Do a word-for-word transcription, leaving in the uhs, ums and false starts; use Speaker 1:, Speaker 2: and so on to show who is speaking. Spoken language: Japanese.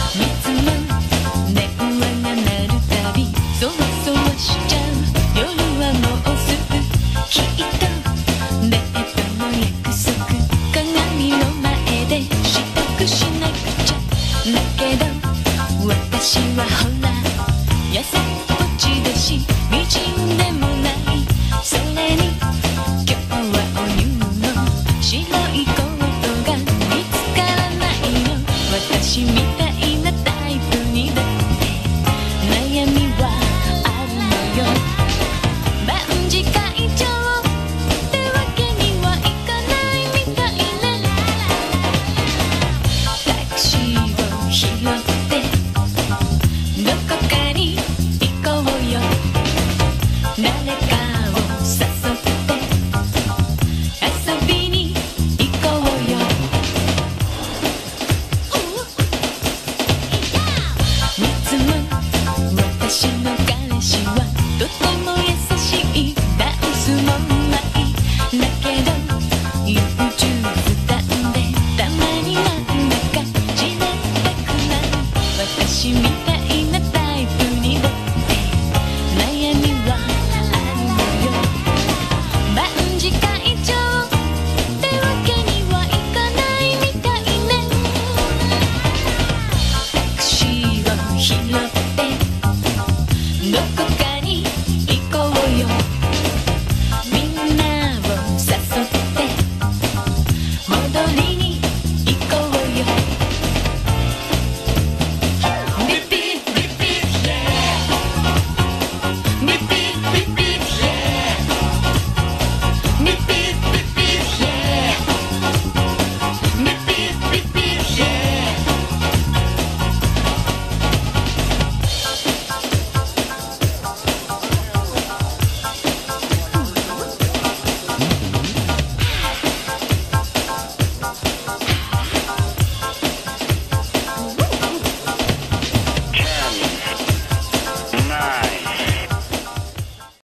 Speaker 1: いつも電話が鳴るたびそわそわしちゃう。夜はもうすぐきっとデートの約束、鏡の前で支度しなくちゃ。だけど私はほら痩せっぽちだし